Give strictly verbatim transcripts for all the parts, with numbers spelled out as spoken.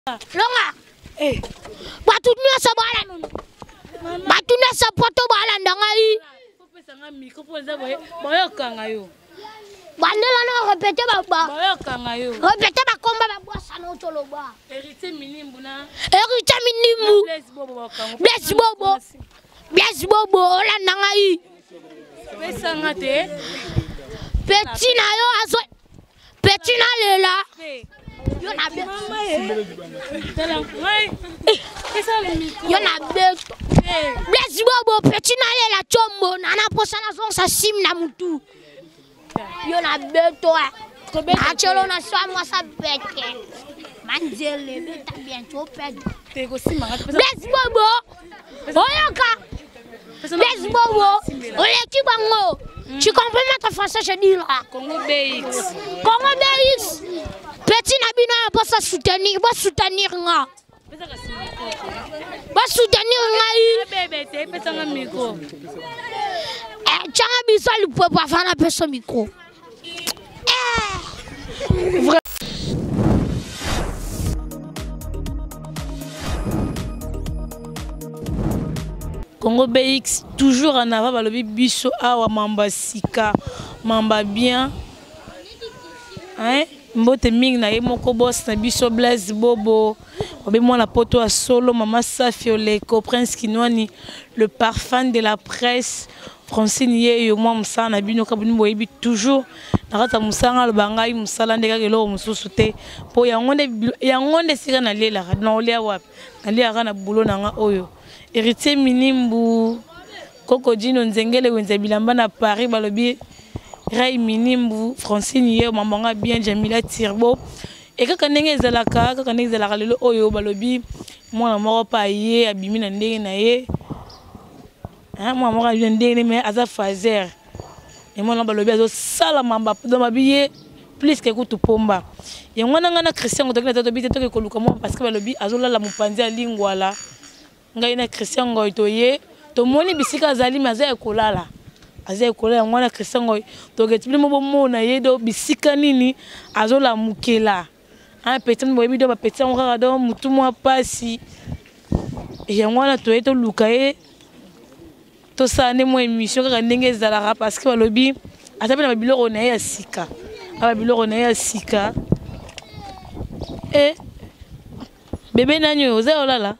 Longa. Eh. Batunya sabala non. Batunya sapoto bala ndangai. Popesa nga micro poza boye. Boyo kanga yo. Bandela no répéter baba. Boyo kanga yo. Répéter ba komba ba boisa no toloba. Hérité minimbu na. Hérité minimbu. Bless bobo kanga. Bless bobo. Bless bobo ola ndangai. Pesa nga te. Petit na yo aso. Petit na lela. Yo na be. Tala ngai. Pesa le micro. Yo na be. Bless bobo petit na lela chombo nana posana son sa sim na mutu. Yo na beto. Achelo na swa moi sa bete. Manzele beta bien trop perdre. Te go sima nga pesa. Bless bobo. Oyoka. Bless bobo. Oleki bango. Tu comprends notre français je dis là. Congo B X. Congo B X. Petit na bino ba sa soutenir, ba soutenir nga. Pesa ka sima ko. Ba soutenir nga yi. Bébé te pesa nga micro. Eh, changa bisa lu po pa fana peso micro. Eh. Vrai. Congo B X toujours en avant balobi biso awa mamba sika mamba bien hein mbote mingi na ye moko boss na biso Blaise Bobo obe mwana poto a solo mama Safi Oleko Prince Kinwani le parfum de la presse Francine ye yo mwa musala na bino kabuni boyebi toujours nakata musanga lobangai musala ndeka kelo mususu te po yango nde yango nde sika na lela na olia wapi na lia na bulo nanga oyo Héritier minimbu Koko Dino Nzengele wenza bilamba na Paris balobi Ray minimbu Francine ye mambanga bien Jamila Tirbo et kaka ndenge ezalaka kaka ndenge ezalaka lelo oyo balobi mwana moko pa ye abimi na ndenge na ye hein mwana moko abimi na ndenge mais aza fazer et mwana balobi azo sala mamba do mabiye plus que kutu pomba ye mwana ngana Christian ngotokina tato bite to ke koluka mo parce que balobi azo lala mupanzi alingwala ngai na Christian ngoy to ye to moni bisika azali maza ekolala aza ekolala ngwana Christian ngoy to getibili mo bomona ye do bisika nini azola mukela un petit mo bido ba petit ngaka do mutu mo pasi e ngwana to ye to luka ye to sane mo émission kaka ndenge ezalaka parce que balobi atape na biloko na ya sika aba biloko na ya sika e bébé nanyo oza olala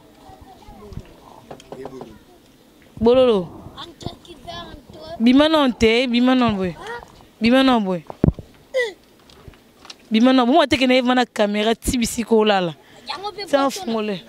Bololo. Bima non te, bima non boy. Bima non boy. Bima non, bon te kene na caméra tibisi ko lala. C'est un fongolais.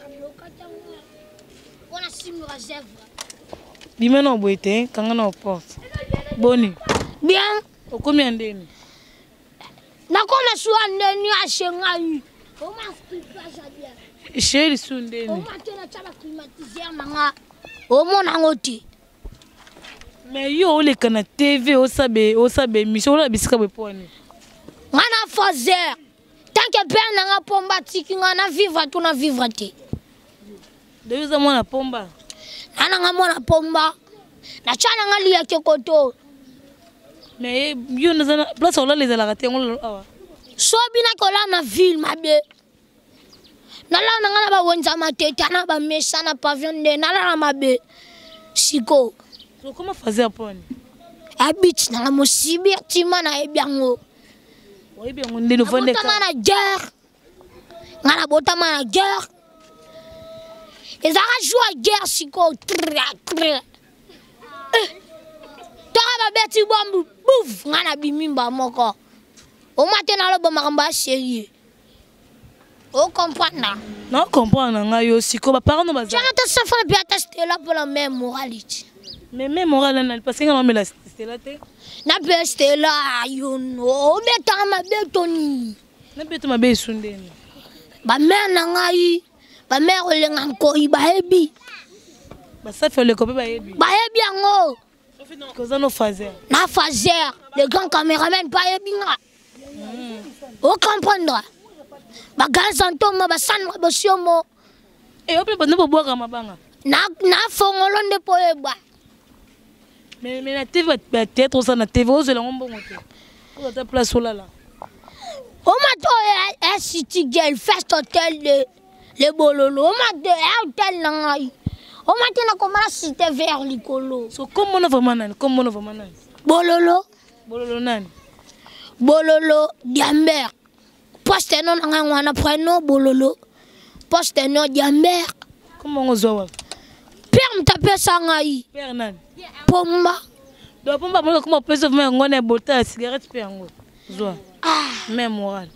Bima non boy te, kanga non porte. Boni. Bien. O combien ndeni? Na kona suwa ndeni ashenga yi. O ma skipper bien. Chéri sundeni. O ma tena chaba climatiser manga. O mona ngoti. Mais yo le kana T V o sabe o sabe mission la bisika be poni. Ngana fazer. Tant que père nanga pomba tiki ngana vivre tu na vivre te. De yo mona pomba. Ana nga mona pomba. Na chana ngali ya kekoto. Mais yo na place ola les ala raté ngolo awa. So bina ko la na ville mabe. Na la na ngana ba wonza matete na ba mesa na pavillon de na la mabe. Siko. So comment fazer poni? Habite na mo sibir tima na ebiango. Oui bien on ndeno vende ka. Na guerre. Ngana bota na guerre. Ezaka joie guerre siko. Eh. Tara ba beti bombu. Bouf ngana bimimba moko. O matena lo ba makamba sérieux. O comprendre. Non comprendre nga yo siko ba parents no baza. Tiens ta sa fa bien tester là pour la même moralité. Mais même morale parce que nga me la tester là te. Na tester là yo no beta ma betoni. Na beto ma be sundeni. Ba mère na ngai. Ba mère o lenga ko iba hebi. Ba sa fait le copé ba hebi. Ba hebi ngo. Koza no fazer. Na fazer. Le grand caméraman ba hebi nga. O comprendre. Ba gazanto ma ba sanwa ba siomo. Eh ope ba no boboka mabanga. Na na fongolo nde poeba. Mais mais la T V peut-être ça na T V aux la ngombo ngote. Ko ta place là là. On m'a un city girl, first hotel de le bololo. On m'a dit un hôtel nangai. On m'a dit comment cité vers l'icolo. So comment on va manan? Comment on va manan? Bololo. Bololo nan. Bololo Diamber. Poste non nangwana prénom bololo. Poste non Diamber. Comment on zoa? Père m'tape sangai. Père nan. Pomba. Do pomba mo comment peut se faire ngone bota cigarette pe ngo. Zoa. Ah, même moral.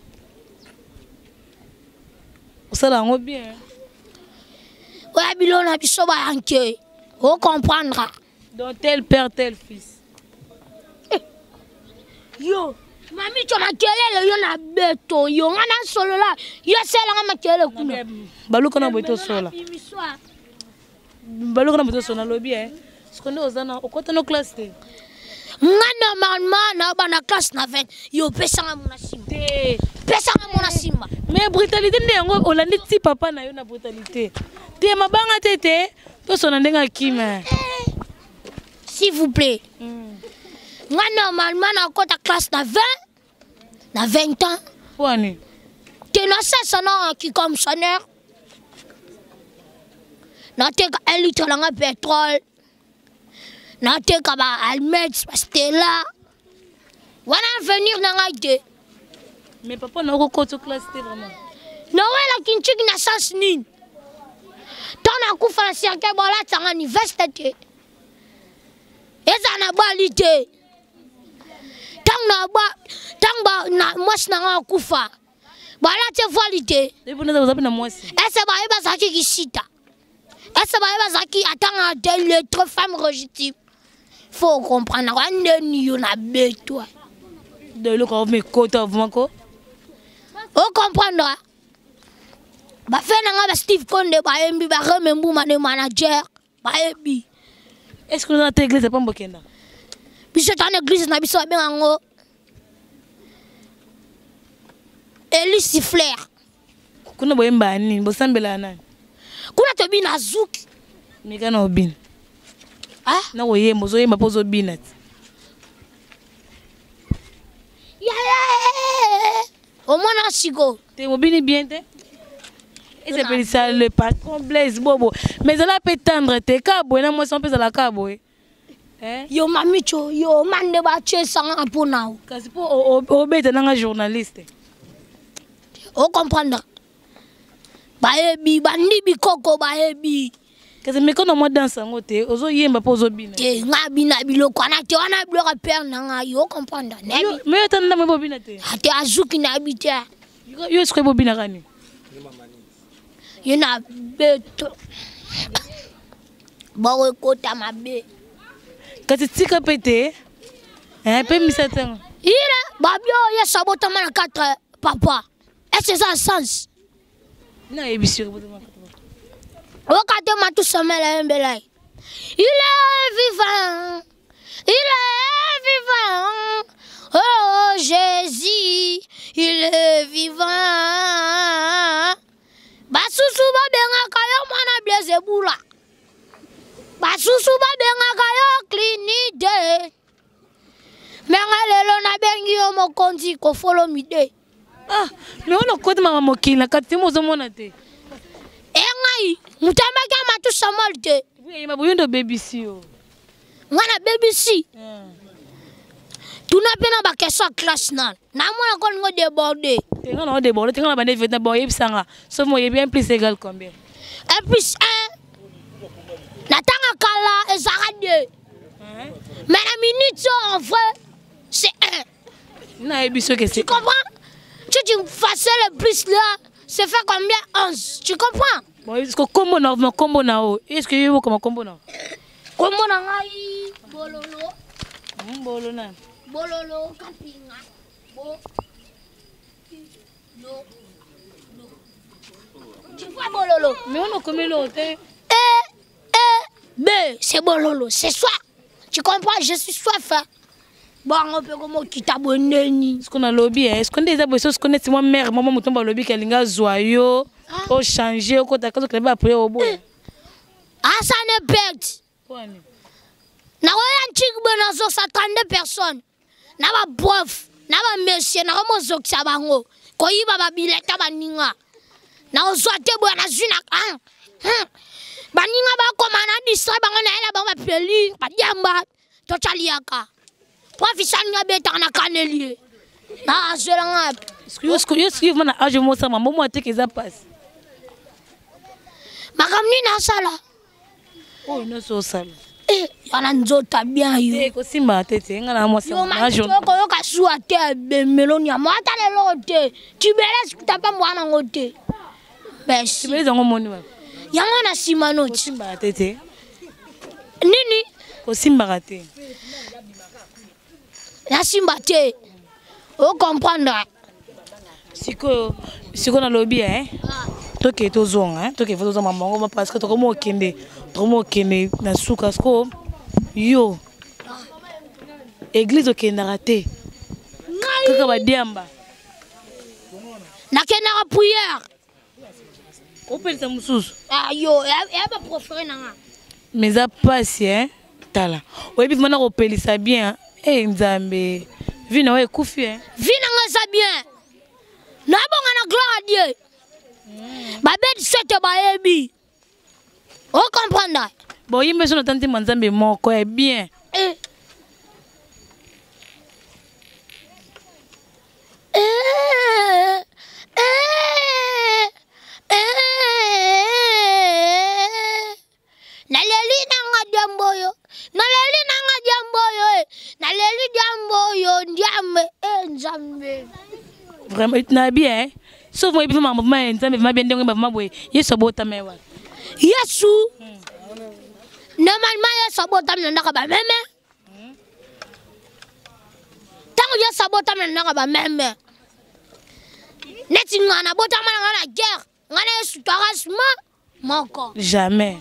Ça là on bien. Ouais, bilona biso ba yanke. On comprendra. Donc tel père tel fils. Yo, mami tu makelele yo na beto yo ngana solo la. Yo sela nga makelele kuna. Baluko na boito sola. Baluko na boito sola lobby eh. Ce qu'on est aux années, au côté de nos classes. Nga normalement na ba na classe na vingt. Yo pesa nga mona simba. Pesa nga mona simba. Mais brutalité nde yango olandi ti papa na yo na brutalité. Te mabanga tete to sona ndenga kima. S'il vous plaît. Mm. Nga normalement na kota classe na vingt. Na vingt ans. Wani. Te na sasa na ki comme sonneur. Na te ka un litre na pétrole. Na te ka ba almet Stella. Wana venir na ngaite. Mais papa na ko koto classe te vraiment. Na wela kinchiki na sens nini. Tona kufa na sirke bola tanga université. Eza na balite. Tang na ba tang ba na mos na kufa. Bola te valide. Et vous n'avez pas na moisi. Ese ba eba zaki kisita. Ese ba eba zaki atanga de lettre femme rejetée. Faut comprendre rande ni yo na beto. De le ko me kota vmanko. On comprendra. Ba fe na nga ba Steve Konde ba embi ba remembu ma manager ba ebi. Est-ce que nous avons église pas mbokenda? Biso tane église na biso benga ngo. Eli Sifler. Kuna boyemba nini? Bosambela nani? Kuna to bina zuki. Mika na obin. Ah? Na woyemba zo yemba pozo binat. Ya ya. Au moins sigo. Te mobini bien te? Et c'est pour ça le patron Blaise Bobo. Mais elle a peut tendre te cabo et na moi sans pesa la cabo. Hein? Yo mamicho, yo mande ba che sanga pona. Kasi po obete na journaliste. O comprendre. Ba ebi bandi bi koko ba ebi. Kasi me kono mo danse ngote ozo yemba po ozo bina. Te ngabi na biloko na te wana biloko père na nga yo comprendre. Mais tan na mo bobina te. Ate azuki na habite. Yo est-ce que bobina kani? Yo na beto. Ba we kota mabe. Kasi tika pete. Hein, pe misatang. Ira babio ya sabota mana quatre papa. Est-ce que ça a sens? Na ebisio botama. Wakati matu samela mbelai. Il est vivant. Il est vivant. Oh Jésus, il est vivant. Basusu ba benga kayo mana Blaise Bula. Basusu ba benga kayo clinide. Menga lelo na bengi yo mokonzi ko follow me de. Ah, mais on a quoi de maman mokina kati mo zo mona te. Engai, mutamba kama tu samalte. Oui, ma boyondo baby si yo. Ngana baby si. Ah. Tunapena ba kesa classe nan. Na mona kon ngo déborder. Tenga na déborder, tenga na bande vete na boye bisanga. Sauf moi bien plus égal combien? un plus un. Natanga kala ezara deux. Hein? Mais la minute en vrai, c'est un. Na ebisio que c'est. Tu comprends? Si tu fasses le plus là, c'est fait combien? onze. Tu comprends? Bon, est-ce que combo na combo na o? Est-ce que yo comme combo na? Combo na ngai bololo. Mbolo na. Bololo kapinga. Bo. Lo. Lo. Tu vois bololo? Mais on a commis l'autre. E, E, B, c'est bololo. C'est soif. Tu comprends? Je suis soif. Hein? Bon, on peut comment quitter abonner. Est-ce qu'on a lobby? Est-ce qu'on a des abonnés? Qu'on est moi mère, maman mouton ba lobby qu'elle joyeux, au changer, au côté quand on va après au bout. Ah, ça ne perd. Na oya nchiki bonazo sa trente personnes. Na ba bof, na ba monsieur, na mo zokisa bango. koyiba babileta baninga na ozwate boya na zuna ah baninga bakoma na distra bango na ela bango bapeli badiamba tochaliaka profisanga beta na kanelie na azelanga yosko yosko mana age mo sama mo mo teke za passe makamni na sala oh no so sala eh yana nzota bien yo eh ko simba tete ngana mo sama na jo ko yo kasua te be meloni mo atale lote tibele skutapa mwana ngote besi tibele zango moni wa yanga na simano simba tete nini ko simba te na simba te o comprendre siko siko na lobby hein toke tozonga hein toke foto za mamango parce que tokomo okende tokomo okende na suka sko yo église okenda raté kaka badiamba nakenda ka prière opelisa mususu ayo ya ba proféré nanga mais a passe hein tala oyebi mana kopelisa bien eh nzambe vie na we kufi hein vie nanga za bien na bonga na gloire à Dieu ba bet sete ba yebi o comprendre bon yimbe so na tante manzambe moko est bien eh eh eh eh naleli nanga jamboyo naleli nanga jamboyo naleli jamboyo ndiambe eh nzambe vraiment na bien sauf moi maman maman nzambe ma bien ndenge maman boye yeso bota mewa yesu normalement yeso bota mna ndaka ba meme tango yeso bota mna ndaka ba meme neti ngana bota mna ngana guerre ngana yesu tarasma moko jamais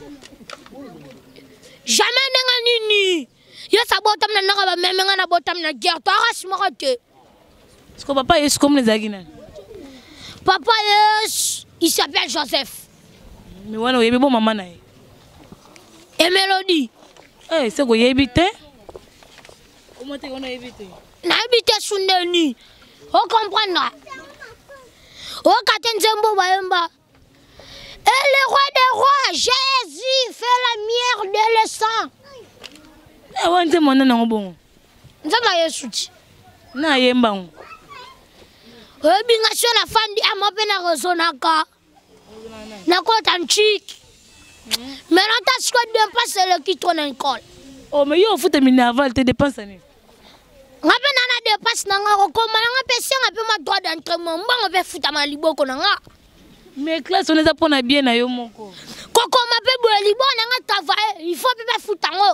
jamais ndenga nini yeso bota mna ndaka ba meme ngana bota mna guerre tarasma kote est-ce papa yesu comme les agina papa yes il s'appelle Joseph mais wana oyebi bo mama na ye et Mélodie eh c'est ko yebi te o mote ko na yebi te na yebi te sundeni o comprendre o katenzembo bayemba et le roi des rois Jésus fait la lumière de le sang eh wante mona na ngobongo nzamba yesu ti na yemba ngo oyebi nga sio na fandi amape na rezonaka na kota nchiki mais nata siko dépense eleki to na école oh mais yo foute minerval te dépense ni nga pe na na dépense na nga kokoma na nga pe senga pe ma droit d'entraînement mbango pe futa ma liboko na nga mais classe on eza pona bien na yo moko kokoma pe boye liboko na nga travailler il faut pe pe futa ngo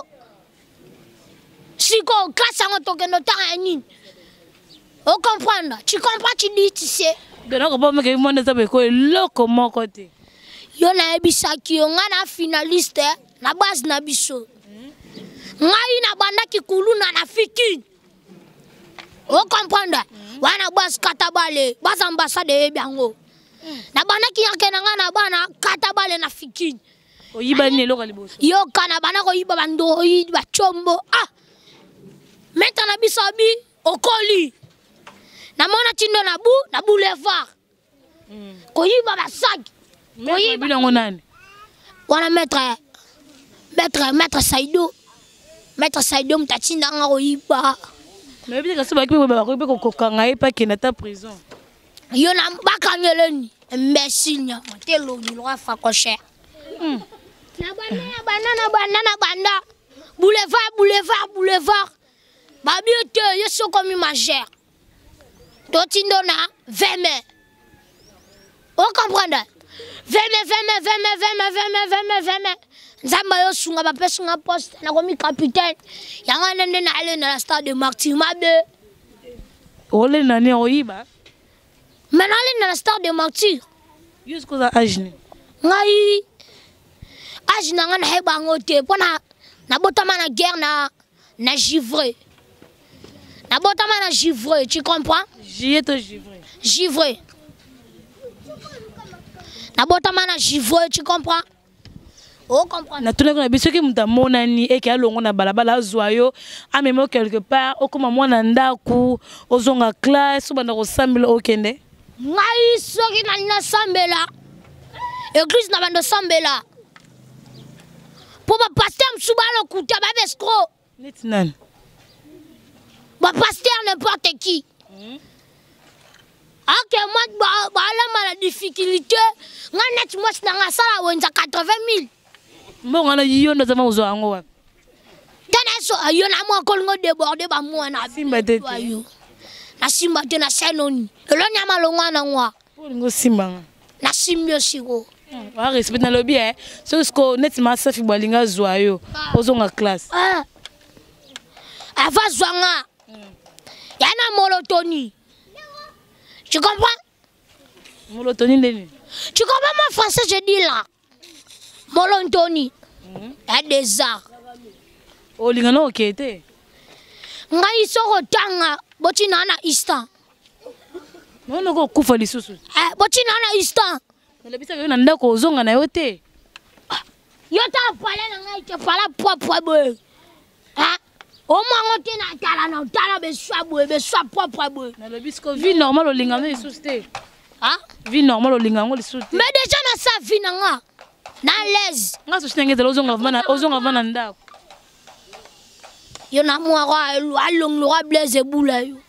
siko classe ngo tokendo tanga nini o comprendre tu comprends tu dis tu sais donc on peut me que monde ça be ko loko moko te yo na ebisaki yo nga na finaliste na base na biso ngai na banda kikulu na nafiki o comprendre wana base katabale base ambassade ebiango na banda kiyake na nga na bana katabale nafiki oyiba ni loko liboso yo kana bana ko yiba bando yiba chombo ah meta na biso bi okoli na mona tindo na bu na boulevard ko yiba ba sac ko yiba ngo nani wana maître maître maître Saido maître Saido mtatinda nga ko yiba mais bi ka so ba ki ba ko be ko kokanga e pa kena ta prison yo na bakangeleni imbécile nya telo ni lo fa ko cher na banda na banda na banda na banda boulevard boulevard boulevard ba biote yo so comme majeur totindo na vingt mai o comprendre vingt mai vingt mai vingt mai vingt mai vingt mai vingt mai vingt mai nzamba yo sunga ba pesunga poste na komi capitaine yanga nende na ale na stade de Martyr mabe ole nani oyiba mais na ale na stade de Martyr jusqu'au âge ngai âge na ngana heba ngote pona na botama na guerre na na givré na botama na givré tu comprends j'y to givré givré na botama na givré tu comprends oh comprends na tuna na biso ki muta monani e ki alongo na balabala azwayo amemo quelque part okoma mwana ndaku ozonga classe banda ko sambila okende ngai soki na sambela église na bando sambela pour ba pasteur msuba lokuta ba escroc net nan ba pasteur n'importe qui ok moi ba ba la difficulté nga net moi na sala wenza quatre-vingt mille mbongo na yiyo ndo zama uzo ango wapi tena so ayo na mo ko ngo déborder ba mo na simba tete na simba te na senoni lo nyama lo ngwana ngwa ngo simba na simbio siko wa respect na lobby eh so sko net ma safi bolinga zwayo ozonga classe ah ava zwanga yana molotoni tu comprends molotoni ndeni tu comprends mon français je dis là molotoni et des arts olinga no okete ngai soko tanga boti na na instant non ko kufa lisusu eh boti na na instant lebisa yo na ndako ozonga na yo te yo ta pala na ngai te pala propre boy ah o mwango te na tala na tala be swa boy be swa propre boy na lebisco vie normale olinga no lisusu te ah vie normale olinga ngo lisusu te mais déjà na sa vie na nga na l'aise nga so shinenge telo ozonga vana ozonga vana ndako yo na mwa kwa along lo blaze bula yo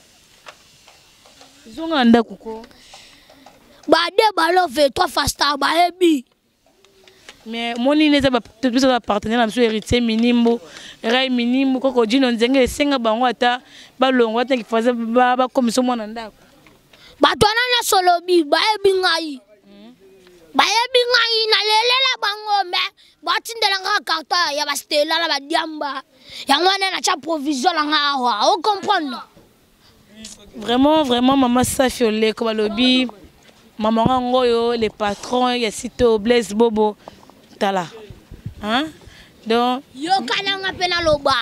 zonga ndako ko ba de balove toi fasta ba ebi mais moni neza ba biso ba partenaire na biso héritier minimbo rai minimbo koko jino nzenge senga bango ata balongo ata kifaza ba ba komiso mwana ndako ba twana na solobi ba ebi ngai ba ebi ngai na lelela bango me ba tindela nga karta ya ba stela la ba diamba ya ngwana na cha provision la nga wa o comprendre vraiment vraiment mama Safi Oleko balobi maman ngoyo les patrons ya sito Blaise Bobo tala hein donc yo kana nga pena loba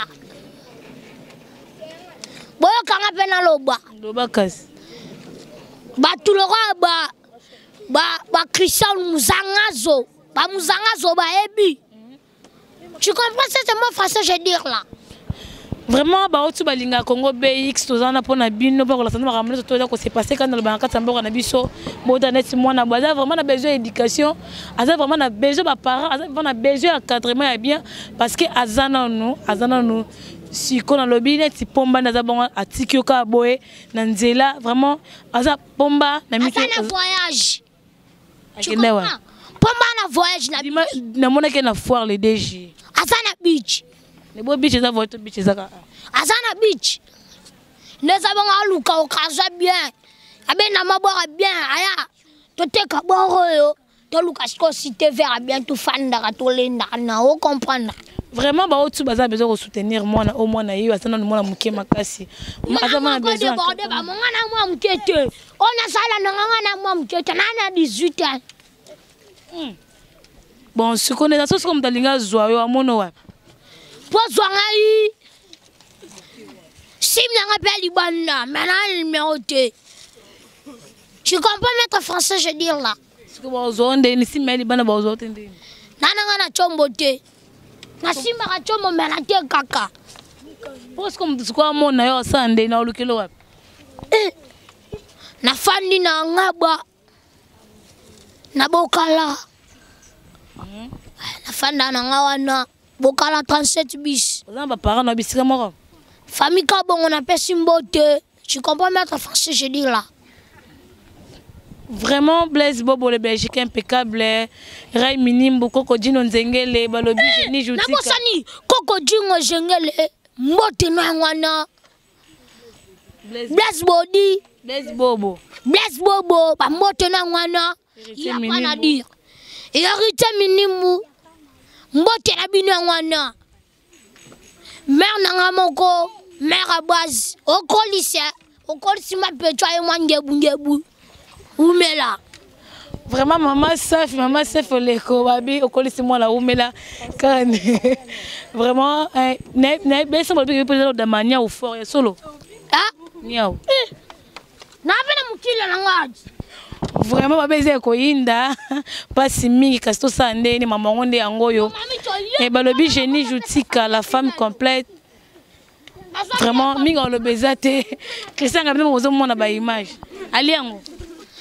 boyo kanga pena loba loba kasi ba tuloko ba ba ba Christian Muzangazo ba Muzangazo ba ebi tu comprends c'est mon français je dire là vraiment ba otu balinga Congo B X tozana pona bino ba ko la sanda ba ramena to ko se passer quand le banka tambo na biso boda net mwana baza vraiment na besoin d'éducation aza vraiment na besoin ba parents aza vraiment na besoin encadrement ya bien parce que azana nous azana nous si ko na lobby net pomba na za bon atiki ka boye na nzela vraiment aza pomba na miki na voyage tu comprends pomba na voyage na na mona ke na foire le D J azana beach les beaux biches ça votre biche ça azana beach les abanga luka okaza bien abe na mabora bien aya to teka boro yo to luka sko cité vers bien tout fanda to lenda na o comprendre vraiment ba otu baza besoin de soutenir moi au moins na yo asana no mona muke makasi azama besoin de ba monga na moi mukete ona sala na nganga na moi mukete na na dix-huit ans bon ce qu'on est dans ce comme dalinga zoyo amono wa pozo ngai sim na ngapeli banda maintenant numéro deux tu comprends mettre français je dire là ce que bozo ndé ni sim meli bana bozo tende nana ngana chombo te na simba ka chombo mena te kaka parce comme ce quoi mona yo sande na olukelo wa na fandi na ngaba na bokala na fanda na ngawana bokala trente-sept bis on va parler na bisika moko famille ka bongo na pesi mbote tu comprends mettre français je dis là vraiment Blaise Bobo le Belgique impeccable rai minimbo koko jino nzengele balobi jeni jutika na bosani koko jingo jengele mbote na ngwana Blaise Body Blaise Bobo Blaise Bobo ba mbote na ngwana il a pas à dire hérité minimbo mbote na bino ngwana mère na ngamoko mère à base au colisse au colisse ma petwa e mwangebu ngebu umela vraiment maman Safi maman Safi Oleko babi au colisse moi la umela kan vraiment na na besa mo bi peut de manière au fort ya solo ah niao na bena mukila na ngadi vraiment babeze ko yinda pasi mingi kasto sande ni mama ngonde yangoyo et balobi génie jutika la femme complète vraiment mingi on le bezate Christian ngabina mozo mona ba image ali yango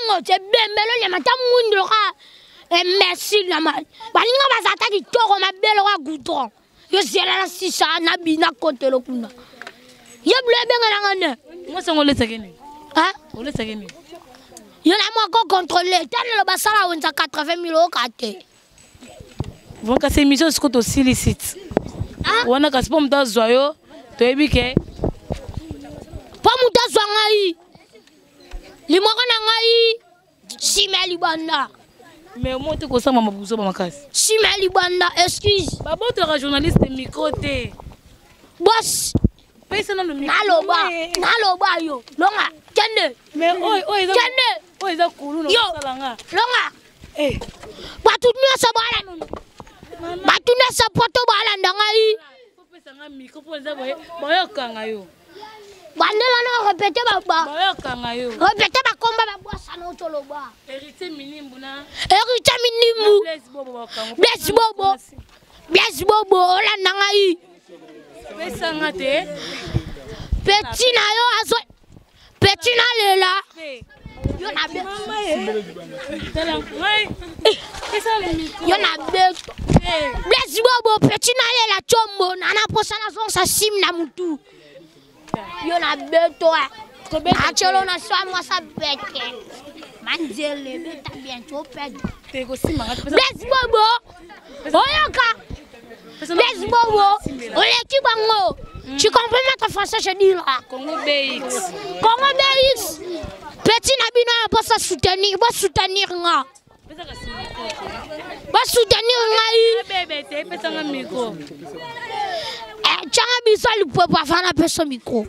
Nango, c'est bembelo, il y a ma tamoundra. Et merci, la ma. Balinga bazata qui toro ma belle roi goudron. Yo zela la sisa, nabina kote lo kuna. Yo bleu benga moi c'est on le sagene. Hein? On le sagene. Yo na moi ko contrôler. Tant le basala on sa quatre-vingt mille euros kate. Vont casser mission ce côté aussi licite. Hein? On a casse pas m'ta zoyo, to ebike. Pas m'ta zoangai. Li mo kana ngai. Simeli banda. Mais moi tu kosa mama buzo ba makasi. Simeli banda, excuse. Babo tu es journaliste micro té. Boss. Pesa na no micro. Naloba. Naloba yo. Longa. Kende. Mais oi oi za. Kende. Oi za kulu no salanga. Longa. Eh. Batu ni sa bala no. Batu na sa poto bala ndangai. Ko pesa nga micro po za boye. Boyo kanga yo. Bandela na répéter baba. Boyo kanga yo. Répéter ba komba ba bossa no toloba. Hérité minimbu na. Hérité minimbu. Bless bobo kanga. Bless bobo. Bless bobo la ndangai. Pesa nga te. Petit na yo aso. Petit na lela. Yo na be. Tala ngai. Pesa le micro. Yo na be. Bless bobo petit na lela chombo na na posa na son sa sim na mutu. Yo na be to. Achelo na so moi sa beke. Manzele beta bien to ped. Te ko sima nga pesa. Bless bobo. Oyoka. Bless bobo. Oleki bango. Tu comprends notre français je dis là. Congo B X. Congo B X. Petit nabino ya pas soutenir, pas soutenir nga. Pesa ka sima. Pas soutenir nga. Bébé te pesa nga micro. Eh, tchanga biso li popo afana peso micro.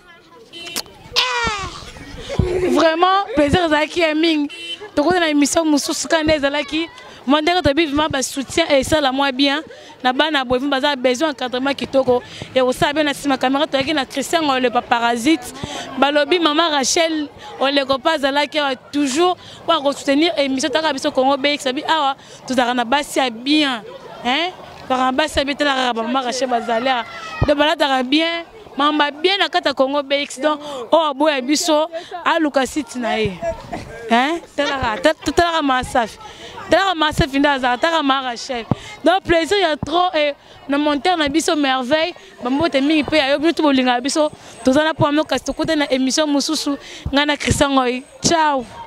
Vraiment plaisir zaki aming. To ko na émission mususu kanda ezalaki. Mondenge to vivement ba soutien et ça la moi bien. Na bana boy baza besoin encadrement kitoko. Et au sabe na sima caméra to yaki na Christian le paparazite. Balobi maman Rachel on le copain zalaki toujours pour soutenir émission taka biso Congo B X abi awa tout ça na basi bien. Hein? Par basi habiter la maman Rachel bazalea. De balada bien. Mamba bien na kata Congo B X donc oh boy biso a Lucasite na ye. Hein? Tala tala masaf. Tala masaf inda tala mara chef. Donc plaisir il y a trop et na monter na biso merveille. Bambo te mingi pe ayo biso bolinga biso. Tozana po amoka to côté na émission mususu ngana Christian Ngoy. Ciao.